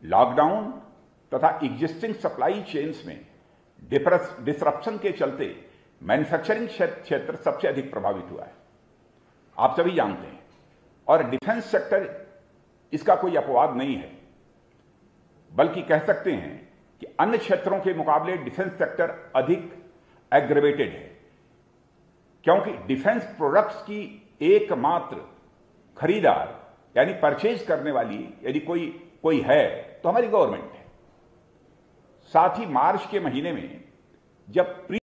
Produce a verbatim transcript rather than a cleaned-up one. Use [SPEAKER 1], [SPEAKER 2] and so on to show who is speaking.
[SPEAKER 1] Lockdown तथा existing supply chains में disruption के चलते मैन्युफैक्चरिंग क्षेत्र सबसे अधिक प्रभावित हुआ है, आप सभी जानते हैं। और डिफेंस सेक्टर इसका कोई अपवाद नहीं है, बल्कि कह सकते हैं कि अन्य क्षेत्रों के मुकाबले डिफेंस सेक्टर अधिक एग्रेवेटेड है, क्योंकि डिफेंस प्रोडक्ट्स की एकमात्र खरीदार यानी परचेज करने वाली यदि कोई कोई है तो हमारी गवर्नमेंट है। साथ ही मार्च के महीने में जब प्री